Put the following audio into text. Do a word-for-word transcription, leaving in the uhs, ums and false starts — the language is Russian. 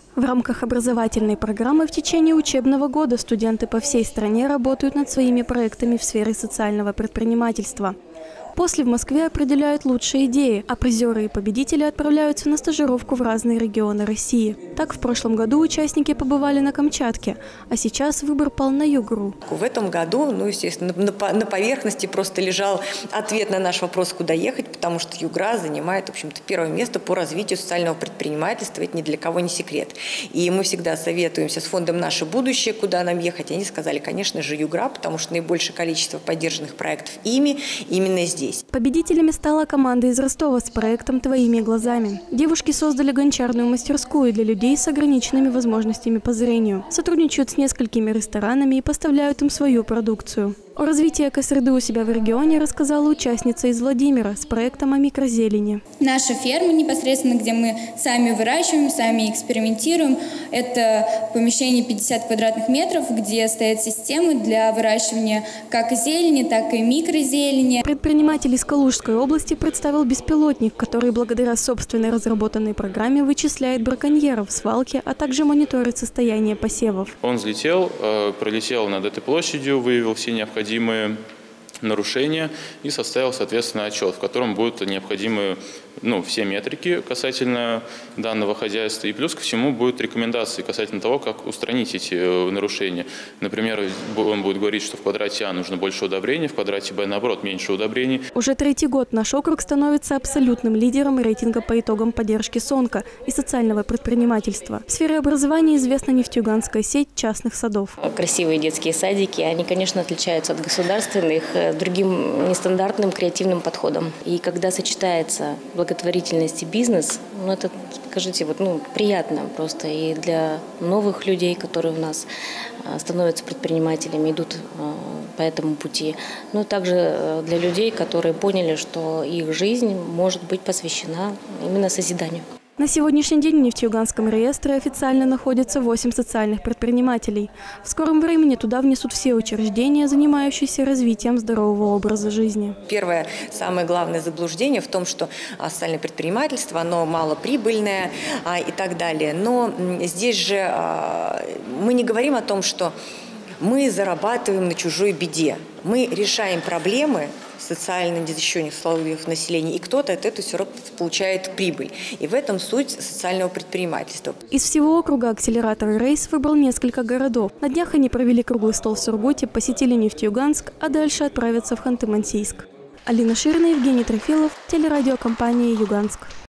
В рамках образовательной программы в течение учебного года студенты по всей стране работают над своими проектами в сфере социального предпринимательства. После в Москве определяют лучшие идеи, а призеры и победители отправляются на стажировку в разные регионы России. Так, в прошлом году участники побывали на Камчатке, а сейчас выбор пал на Югру. В этом году, ну, естественно, на поверхности просто лежал ответ на наш вопрос, куда ехать, потому что Югра занимает, в общем-то, первое место по развитию социального предпринимательства. Это ни для кого не секрет. И мы всегда советуемся с фондом «Наше будущее», куда нам ехать. Они сказали, конечно же, Югра, потому что наибольшее количество поддержанных проектов ими именно здесь. Победителями стала команда из Ростова с проектом «Твоими глазами». Девушки создали гончарную мастерскую для людей с ограниченными возможностями по зрению. Сотрудничают с несколькими ресторанами и поставляют им свою продукцию. О развитии экосреды у себя в регионе рассказала участница из Владимира с проектом о микрозелени. Наша ферма непосредственно, где мы сами выращиваем, сами экспериментируем. Это помещение пятьдесят квадратных метров, где стоят системы для выращивания как зелени, так и микрозелени. Предприниматель из Калужской области представил беспилотник, который благодаря собственной разработанной программе вычисляет браконьеров в свалке, а также мониторит состояние посевов. Он взлетел, пролетел над этой площадью, выявил все необходимые нарушения и составил, соответственно, отчет, в котором будут необходимы ну, все метрики касательно данного хозяйства. И плюс ко всему будут рекомендации касательно того, как устранить эти нарушения. Например, он будет говорить, что в квадрате А нужно больше удобрений, в квадрате Б, наоборот, меньше удобрений. Уже третий год наш округ становится абсолютным лидером рейтинга по итогам поддержки СОНКа и социального предпринимательства. В сфере образования известна нефтеюганская сеть частных садов. Красивые детские садики, они, конечно, отличаются от государственных другим нестандартным креативным подходом. И когда сочетается благотворительность и бизнес, ну это, скажите, вот, ну, приятно просто и для новых людей, которые у нас становятся предпринимателями, идут по этому пути, но также для людей, которые поняли, что их жизнь может быть посвящена именно созиданию. На сегодняшний день в Нефтеюганском реестре официально находится восемь социальных предпринимателей. В скором времени туда внесут все учреждения, занимающиеся развитием здорового образа жизни. Первое, самое главное заблуждение в том, что социальное предпринимательство, оно малоприбыльное а, и так далее. Но здесь же а, мы не говорим о том, что мы зарабатываем на чужой беде. Мы решаем проблемы социально незащищенных слоев населения, и кто-то от этого все равно получает прибыль. И в этом суть социального предпринимательства. Из всего округа акселератор «Рейс» выбрал несколько городов. На днях они провели круглый стол в Сургуте, посетили Нефтеюганск, а дальше отправятся в Ханты-Мансийск. Алина Ширина, Евгений Трофилов, телерадиокомпания «Юганск».